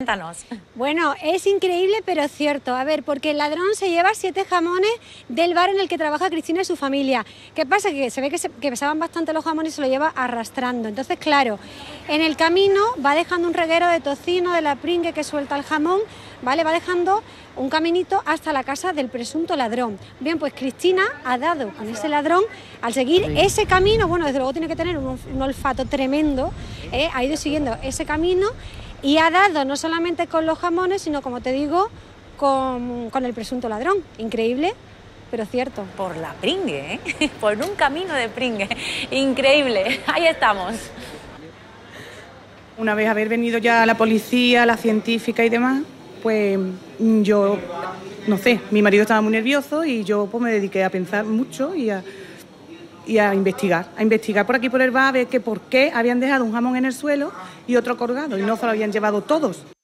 Cuéntanos. Bueno, es increíble pero cierto. A ver, porque el ladrón se lleva 7 jamones del bar en el que trabaja Cristina y su familia. ¿Qué pasa? Que se ve que pesaban bastante los jamones y se lo lleva arrastrando. Entonces, claro, en el camino va dejando un reguero de tocino, de la pringue que suelta el jamón, ¿vale? Va dejando un caminito hasta la casa del presunto ladrón. Bien, pues Cristina ha dado con ese ladrón, al seguir ese camino, bueno, desde luego tiene que tener un olfato tremendo, ha ido siguiendo ese camino y ha dado no solamente con los jamones, sino, como te digo, con el presunto ladrón. Increíble, pero cierto. Por la pringue, ¿eh? Por un camino de pringue. Increíble. Ahí estamos. Una vez haber venido ya la policía, la científica y demás, pues yo, no sé, mi marido estaba muy nervioso y yo pues me dediqué a pensar mucho y a investigar por aquí por el bar, a ver que por qué habían dejado un jamón en el suelo y otro colgado y no se lo habían llevado todos.